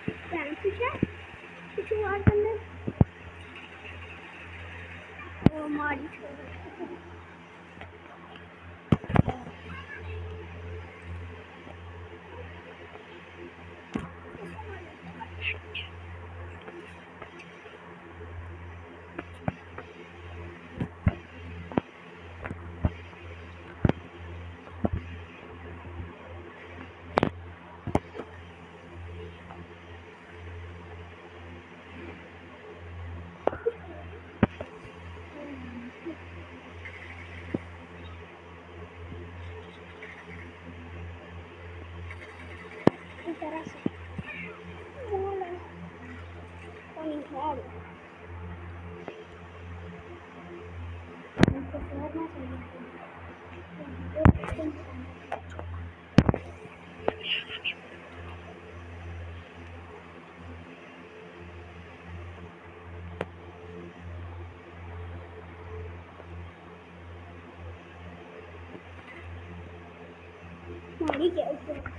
कुछ है कुछ और करने वो मारी तरह से मारी क्या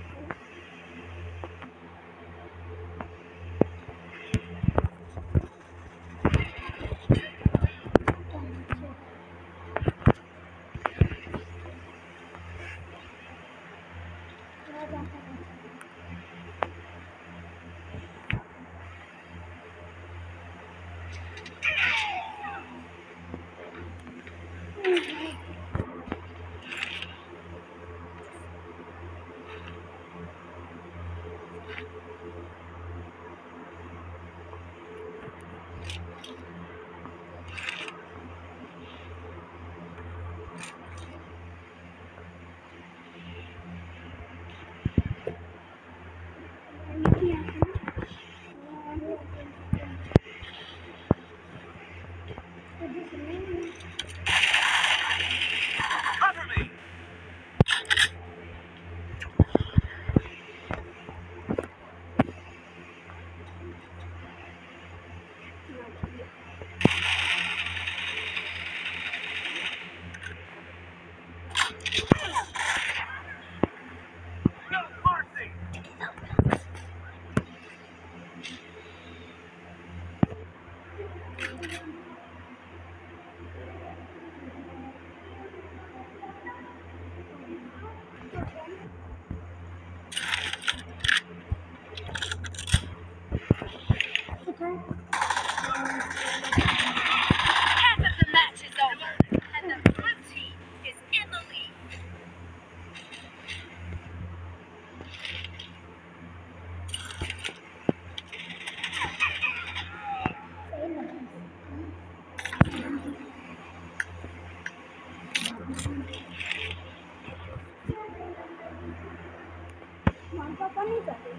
पापा नहीं करते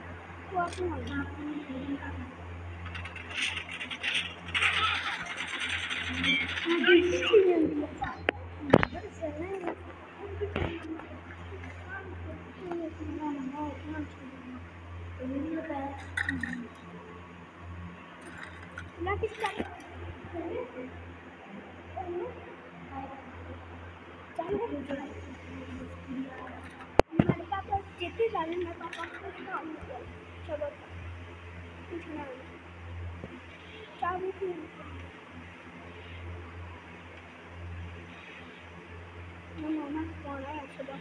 वो अपने जितने सारे मैं पापा को चलो चाबी थी मामा कौन है सुबह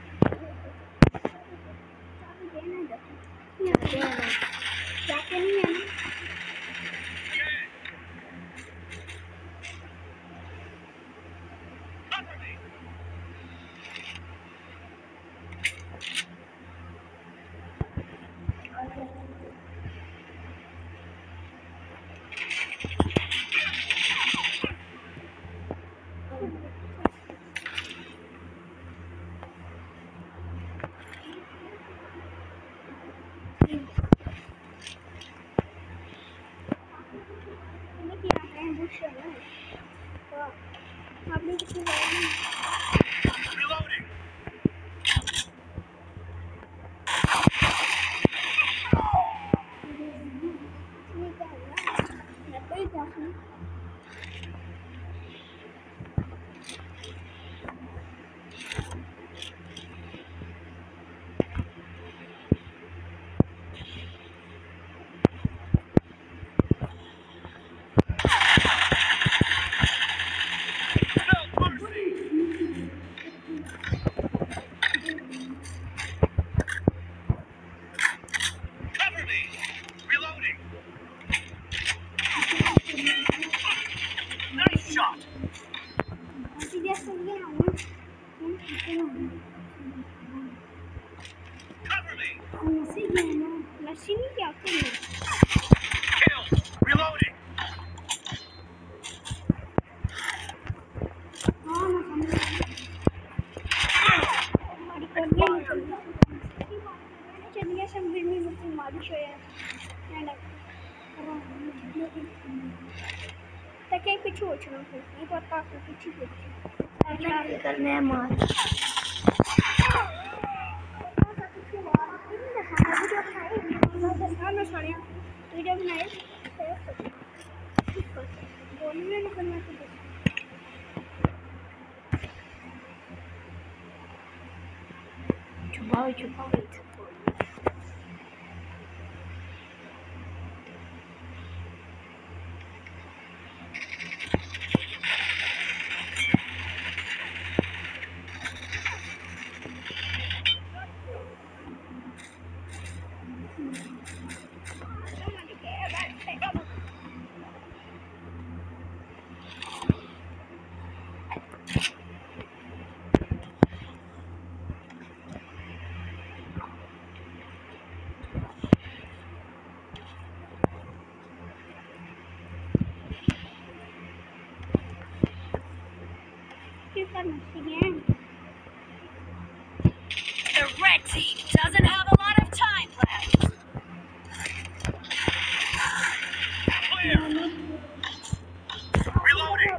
जाके नहीं आपने कितनी बार Reloading. नहीं क्या हुआ मैं तो ही जाऊँ No mercy. Cover me. Reloading. Nice shot. सीधे से गया हूँ Cover me. नसी गया ना नसी नहीं क्या करूँ Kill. Reloading. हाँ मैं समझ हमारी कोरिया नहीं चलिए सब बिल्ली मुझे मालिश हो यार तक एक पीछे हो चुका हूँ नहीं पता आपको पीछे पीछे करने हैं मार वीडियो बनाए बोलने में करना चाहिए छुपाओ छुपाओ The red team doesn't have a lot of time left. Clear. Reloading.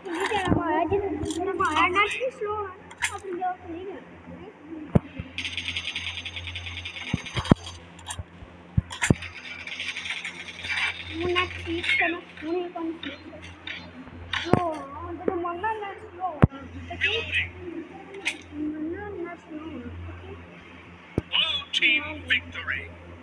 Reloading. Blue team victory.